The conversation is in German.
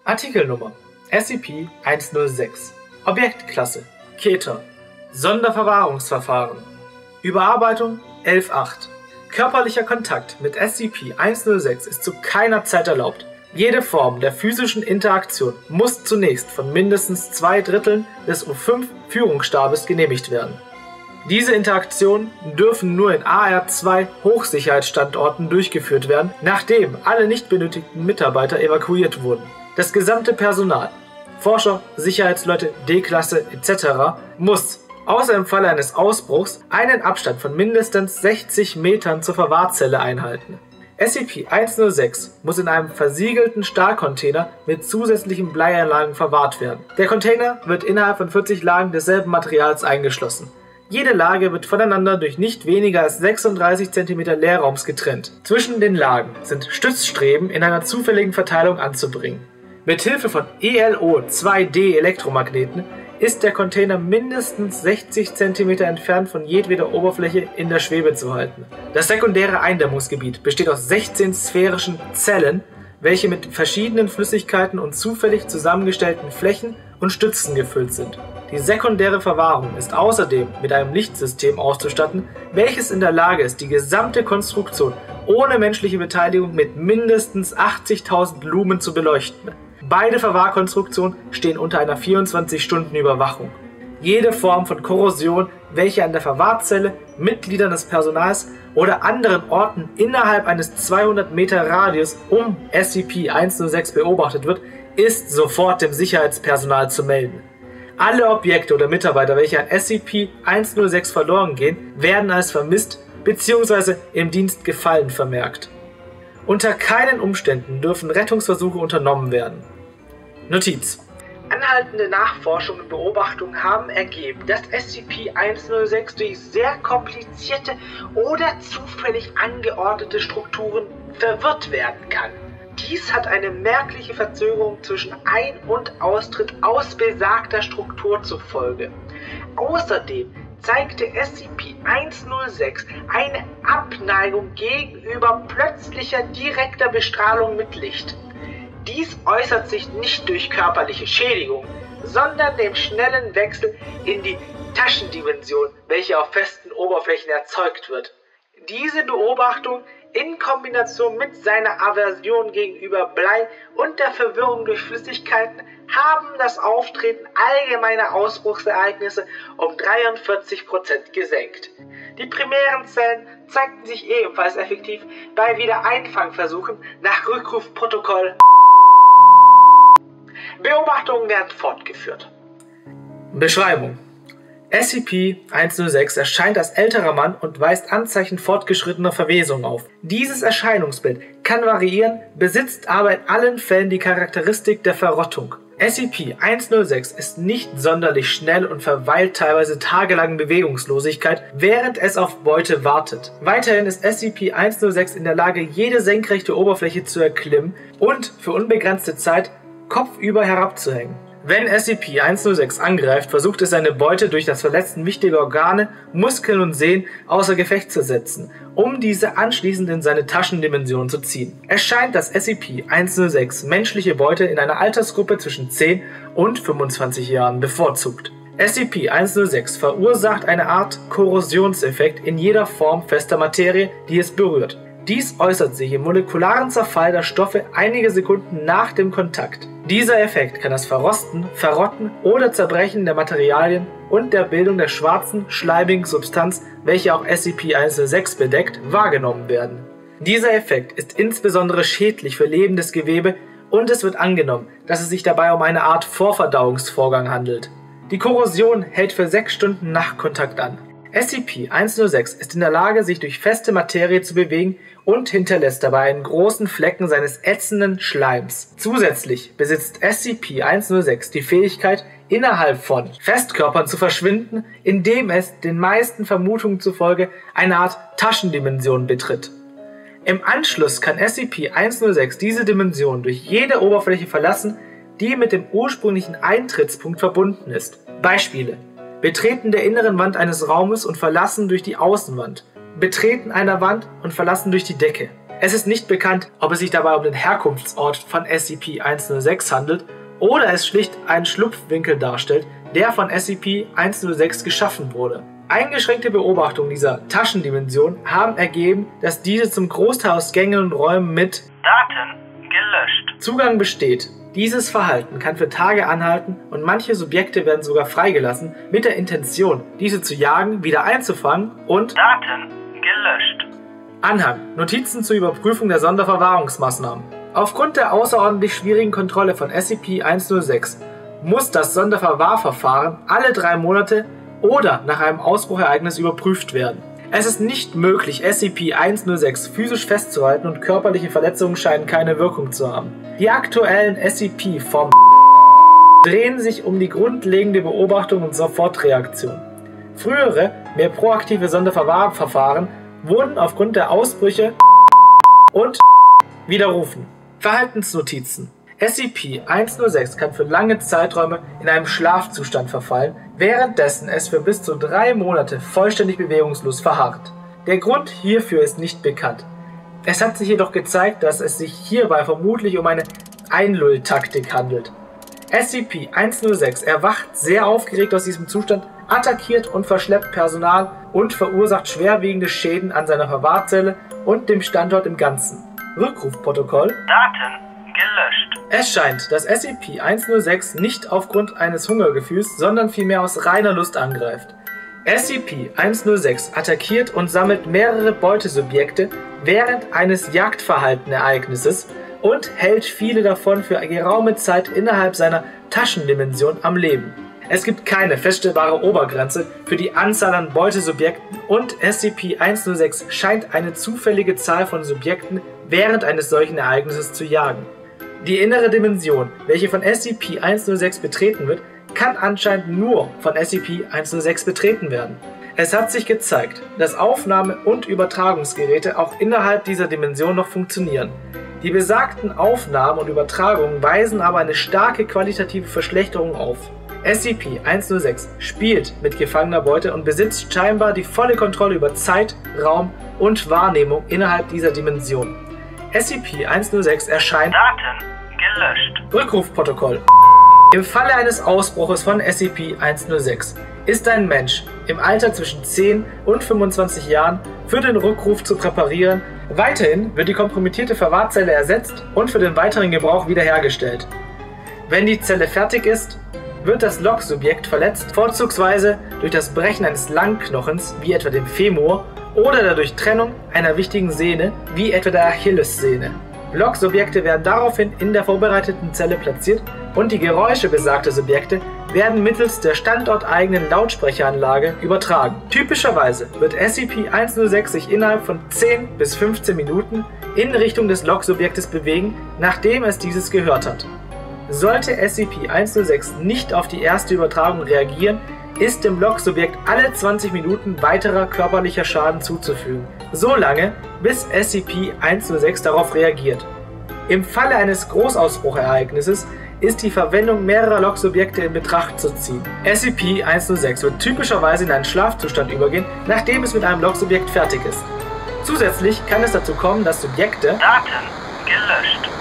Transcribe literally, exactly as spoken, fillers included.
Artikelnummer S C P hundertsechs. Objektklasse Keter. Sonderverwahrungsverfahren. Überarbeitung elf Punkt acht. Körperlicher Kontakt mit S C P hundertsechs ist zu keiner Zeit erlaubt. Jede Form der physischen Interaktion muss zunächst von mindestens zwei Dritteln des U fünf Führungsstabes genehmigt werden. Diese Interaktionen dürfen nur in A R zwei Hochsicherheitsstandorten durchgeführt werden, nachdem alle nicht benötigten Mitarbeiter evakuiert wurden. Das gesamte Personal, Forscher, Sicherheitsleute, D-Klasse et cetera muss, außer im Falle eines Ausbruchs, einen Abstand von mindestens sechzig Metern zur Verwahrzelle einhalten. S C P hundertsechs muss in einem versiegelten Stahlcontainer mit zusätzlichen Bleianlagen verwahrt werden. Der Container wird innerhalb von vierzig Lagen desselben Materials eingeschlossen. Jede Lage wird voneinander durch nicht weniger als sechsunddreißig Zentimeter Leerraums getrennt. Zwischen den Lagen sind Stützstreben in einer zufälligen Verteilung anzubringen. Mithilfe von E L O zwei D Elektromagneten ist der Container mindestens sechzig Zentimeter entfernt von jedweder Oberfläche in der Schwebe zu halten. Das sekundäre Eindämmungsgebiet besteht aus sechzehn sphärischen Zellen, welche mit verschiedenen Flüssigkeiten und zufällig zusammengestellten Flächen und Stützen gefüllt sind. Die sekundäre Verwahrung ist außerdem mit einem Lichtsystem auszustatten, welches in der Lage ist, die gesamte Konstruktion ohne menschliche Beteiligung mit mindestens achtzigtausend Lumen zu beleuchten. Beide Verwahrkonstruktionen stehen unter einer vierundzwanzig-Stunden-Überwachung. Jede Form von Korrosion, welche an der Verwahrzelle, Mitgliedern des Personals oder anderen Orten innerhalb eines zweihundert Meter Radius um S C P hundertsechs beobachtet wird, ist sofort dem Sicherheitspersonal zu melden. Alle Objekte oder Mitarbeiter, welche an S C P hundertsechs verloren gehen, werden als vermisst bzw. im Dienst gefallen vermerkt. Unter keinen Umständen dürfen Rettungsversuche unternommen werden. Notiz: Anhaltende Nachforschungen und Beobachtungen haben ergeben, dass S C P hundertsechs durch sehr komplizierte oder zufällig angeordnete Strukturen verwirrt werden kann. Dies hat eine merkliche Verzögerung zwischen Ein- und Austritt aus besagter Struktur zur Folge. Außerdem zeigte S C P hundertsechs eine Abneigung gegenüber plötzlicher direkter Bestrahlung mit Licht. Dies äußert sich nicht durch körperliche Schädigung, sondern dem schnellen Wechsel in die Taschendimension, welche auf festen Oberflächen erzeugt wird. Diese Beobachtung in Kombination mit seiner Aversion gegenüber Blei und der Verwirrung durch Flüssigkeiten haben das Auftreten allgemeiner Ausbruchsereignisse um dreiundvierzig Prozent gesenkt. Die primären Zellen zeigten sich ebenfalls effektiv bei Wiedereinfangversuchen nach Rückrufprotokoll. Beobachtungen werden fortgeführt. Beschreibung: S C P hundertsechs erscheint als älterer Mann und weist Anzeichen fortgeschrittener Verwesung auf. Dieses Erscheinungsbild kann variieren, besitzt aber in allen Fällen die Charakteristik der Verrottung. S C P hundertsechs ist nicht sonderlich schnell und verweilt teilweise tagelang in Bewegungslosigkeit, während es auf Beute wartet. Weiterhin ist S C P hundertsechs in der Lage, jede senkrechte Oberfläche zu erklimmen und für unbegrenzte Zeit kopfüber herabzuhängen. Wenn S C P hundertsechs angreift, versucht es seine Beute durch das Verletzen wichtiger Organe, Muskeln und Sehnen außer Gefecht zu setzen, um diese anschließend in seine Taschendimension zu ziehen. Es scheint, dass S C P hundertsechs menschliche Beute in einer Altersgruppe zwischen zehn und fünfundzwanzig Jahren bevorzugt. S C P hundertsechs verursacht eine Art Korrosionseffekt in jeder Form fester Materie, die es berührt. Dies äußert sich im molekularen Zerfall der Stoffe einige Sekunden nach dem Kontakt. Dieser Effekt kann das Verrosten, Verrotten oder Zerbrechen der Materialien und der Bildung der schwarzen, schleimigen Substanz, welche auch S C P hundertsechs bedeckt, wahrgenommen werden. Dieser Effekt ist insbesondere schädlich für lebendes Gewebe und es wird angenommen, dass es sich dabei um eine Art Vorverdauungsvorgang handelt. Die Korrosion hält für sechs Stunden nach Kontakt an. S C P hundertsechs ist in der Lage, sich durch feste Materie zu bewegen und hinterlässt dabei einen großen Flecken seines ätzenden Schleims. Zusätzlich besitzt S C P hundertsechs die Fähigkeit, innerhalb von Festkörpern zu verschwinden, indem es den meisten Vermutungen zufolge eine Art Taschendimension betritt. Im Anschluss kann S C P hundertsechs diese Dimension durch jede Oberfläche verlassen, die mit dem ursprünglichen Eintrittspunkt verbunden ist. Beispiele: Betreten der inneren Wand eines Raumes und Verlassen durch die Außenwand. Betreten einer Wand und Verlassen durch die Decke. Es ist nicht bekannt, ob es sich dabei um den Herkunftsort von S C P hundertsechs handelt oder es schlicht einen Schlupfwinkel darstellt, der von S C P hundertsechs geschaffen wurde. Eingeschränkte Beobachtungen dieser Taschendimension haben ergeben, dass diese zum Großteil aus Gängen und Räumen mit Daten gelöscht Zugang besteht. Dieses Verhalten kann für Tage anhalten und manche Subjekte werden sogar freigelassen, mit der Intention, diese zu jagen, wieder einzufangen und Daten gelöscht. Anhang: Notizen zur Überprüfung der Sonderverwahrungsmaßnahmen. Aufgrund der außerordentlich schwierigen Kontrolle von S C P hundertsechs muss das Sonderverwahrverfahren alle drei Monate oder nach einem Ausbruchereignis überprüft werden. Es ist nicht möglich, S C P hundertsechs physisch festzuhalten und körperliche Verletzungen scheinen keine Wirkung zu haben. Die aktuellen S C P-Formen drehen sich um die grundlegende Beobachtung und Sofortreaktion. Frühere, mehr proaktive Sonderverwahrverfahren wurden aufgrund der Ausbrüche und widerrufen. Verhaltensnotizen: S C P hundertsechs kann für lange Zeiträume in einem Schlafzustand verfallen, währenddessen es für bis zu drei Monate vollständig bewegungslos verharrt. Der Grund hierfür ist nicht bekannt. Es hat sich jedoch gezeigt, dass es sich hierbei vermutlich um eine Einlulltaktik handelt. S C P hundertsechs erwacht sehr aufgeregt aus diesem Zustand, attackiert und verschleppt Personal und verursacht schwerwiegende Schäden an seiner Verwahrzelle und dem Standort im Ganzen. Rückrufprotokoll: Daten gelöscht. Es scheint, dass S C P hundertsechs nicht aufgrund eines Hungergefühls, sondern vielmehr aus reiner Lust angreift. S C P hundertsechs attackiert und sammelt mehrere Beutesubjekte während eines Jagdverhaltenereignisses und hält viele davon für geraume Zeit innerhalb seiner Taschendimension am Leben. Es gibt keine feststellbare Obergrenze für die Anzahl an Beutesubjekten und S C P hundertsechs scheint eine zufällige Zahl von Subjekten während eines solchen Ereignisses zu jagen. Die innere Dimension, welche von S C P hundertsechs betreten wird, kann anscheinend nur von S C P hundertsechs betreten werden. Es hat sich gezeigt, dass Aufnahme- und Übertragungsgeräte auch innerhalb dieser Dimension noch funktionieren. Die besagten Aufnahmen und Übertragungen weisen aber eine starke qualitative Verschlechterung auf. S C P hundertsechs spielt mit gefangener Beute und besitzt scheinbar die volle Kontrolle über Zeit, Raum und Wahrnehmung innerhalb dieser Dimension. S C P hundertsechs erscheint Daten gelöscht. Rückrufprotokoll. Im Falle eines Ausbruches von S C P hundertsechs ist ein Mensch im Alter zwischen zehn und fünfundzwanzig Jahren für den Rückruf zu präparieren. Weiterhin wird die kompromittierte Verwahrzelle ersetzt und für den weiteren Gebrauch wiederhergestellt. Wenn die Zelle fertig ist, wird das Logsubjekt verletzt, vorzugsweise durch das Brechen eines Langknochens, wie etwa dem Femur, oder der Durchtrennung einer wichtigen Sehne, wie etwa der Achillessehne. Logsubjekte werden daraufhin in der vorbereiteten Zelle platziert und die Geräusche besagter Subjekte werden mittels der standorteigenen Lautsprecheranlage übertragen. Typischerweise wird S C P hundertsechs sich innerhalb von zehn bis fünfzehn Minuten in Richtung des Logsubjektes bewegen, nachdem es dieses gehört hat. Sollte S C P hundertsechs nicht auf die erste Übertragung reagieren, ist dem Logsubjekt alle zwanzig Minuten weiterer körperlicher Schaden zuzufügen, so lange bis S C P hundertsechs darauf reagiert. Im Falle eines Großausbruchereignisses ist die Verwendung mehrerer Logsubjekte in Betracht zu ziehen. S C P hundertsechs wird typischerweise in einen Schlafzustand übergehen, nachdem es mit einem Logsubjekt fertig ist. Zusätzlich kann es dazu kommen, dass Subjekte Daten gelöscht.